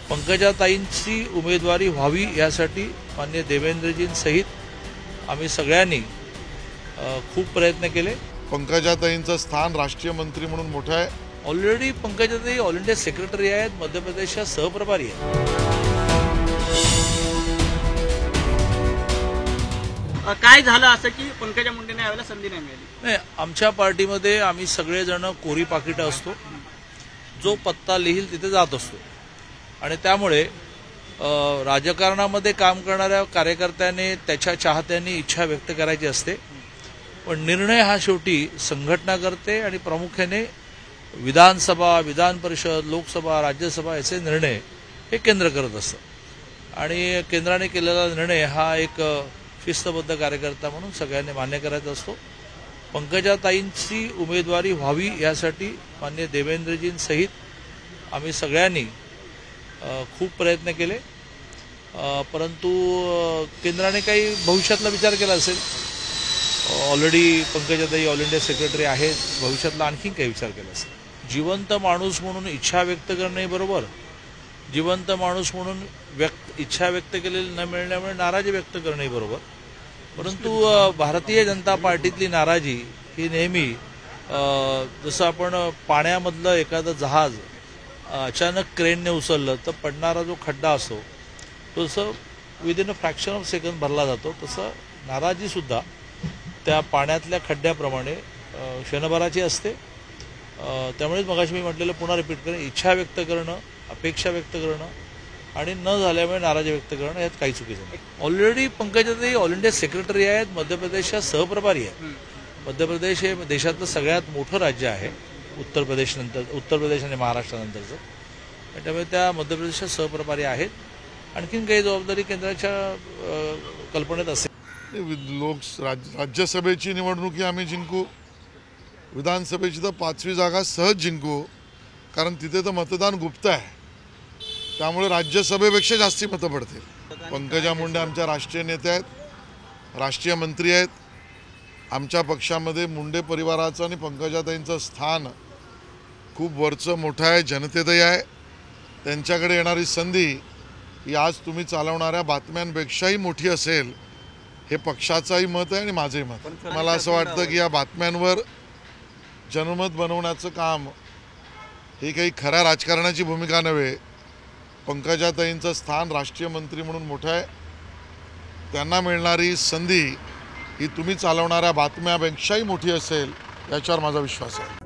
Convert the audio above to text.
पंकजाताईंची उमेदवारी व्हावी यासाठी माननीय देवेंद्रजींसहित आम्ही सगळ्यांनी खूप प्रयत्न केले। पंकजाताईंचं स्थान राष्ट्रीय मंत्री म्हणून मोठं आहे। ऑलरेडी पंकजाताई ऑल इंडिया सेक्रेटरी आहेत, मध्य प्रदेशच्या सहप्रभारी आहेत। काय झालं असं की पंकजा मुंडेंना यावेळेला संधी नाही मिळाली? नाही, आमच्या पार्टीमध्ये आम्ही सगळेजण कोरी पाकिटं असतो, जो पत्ता लिहिल तिथे जात असतो आणि त्यामुळे राजकारणामध्ये काम करणाऱ्या कार्यकर्त्याने त्याच्या चाहत्यांनी इच्छा व्यक्त करायची असते, पण निर्णय हा शेवटी संघटना करते आणि प्रामुख्याने विधानसभा, विधान परिषद, लोकसभा, राज्यसभा याचे निर्णय हे केंद्र करत असतं आणि केंद्राने केलेला निर्णय हा एक शिस्तबद्ध कार्यकर्ता म्हणून सगळ्यांनी मान्य करायचा असतो। पंकजाताईंची उमेदवारी व्हावी यासाठी माननीय देवेंद्रजींसहित आम्ही सगळ्यांनी खूप प्रयत्न केले, परंतु केंद्राने काही भविष्यातला विचार केला असेल। ऑलरेडी पंकजाताई ऑल इंडिया सेक्रेटरी आहेत, भविष्यातला आणखी काही विचार केला असेल। जिवंत माणूस म्हणून इच्छा व्यक्त करणे बरोबर, जिवंत माणूस म्हणून इच्छा व्यक्त केलेली न मिळण्यामुळे नाराजी व्यक्त करणे बरोबर, परंतु भारतीय जनता पार्टीतली नाराजी ही नेहमी जसं आपण पाण्यामधलं एखादं जहाज अचानक क्रेनने उचललं तर पडणारा जो खड्डा असतो तो तसं within a fraction of second भरला जातो, तसं नाराजीसुद्धा त्या पाण्यातल्या खड्ड्याप्रमाणे क्षणभराची असते। त्यामुळेच मगाशी मी म्हटलेलं पुन्हा रिपीट करेन, इच्छा व्यक्त करणं, अपेक्षा व्यक्त करणं आणि न झाल्यामुळे नाराजी व्यक्त करणं यात काही चुकीचं नाही। ऑलरेडी पंकजाताई ऑल इंडिया सेक्रेटरी आहेत, मध्य प्रदेशच्या सहप्रभारी आहेत। मध्य प्रदेश हे देशातलं सगळ्यात मोठं राज्य आहे उत्तर प्रदेश आणि महाराष्ट्रानंतरचं, त्यामुळे त्या मध्य प्रदेशच्या सहप्रभारी आहेत। आणखीन काही जबाबदारी केंद्राच्या कल्पनेत असेल। राज्यसभेची निवडणुकी आम्ही जिंकू, विधानसभेची तर 5वी जागा सहज जिंकू, कारण तिथे तर मतदान गुप्त आहे, त्यामुळे राज्यसभेपेक्षा जास्ती मतं पडतील। पंकजा मुंडे आमच्या राष्ट्रीय नेते आहेत, राष्ट्रीय मंत्री आहेत। आमच्या पक्षामध्ये मुंडे परिवाराचं आणि पंकजाताईंचं स्थान खूप वरचं मोठं आहे, जनतेतही आहे। त्यांच्याकडे येणारी संधी ही आज तुम्ही चालवणाऱ्या बातम्यांपेक्षाही मोठी असेल, हे पक्षाचंही मत आहे आणि माझंही मत आहे। मला असं वाटतं की या बातम्यांवर जनमत बनवण्याचं काम ही काही खऱ्या राजकारणाची भूमिका नव्हे। पंकजाताईंचं स्थान राष्ट्रीय मंत्री म्हणून मोठं आहे, त्यांना मिळणारी संधी ही तुम्ही चालवणाऱ्या बातम्यापेक्षाही मोठी असेल याच्यावर माझा विश्वास आहे।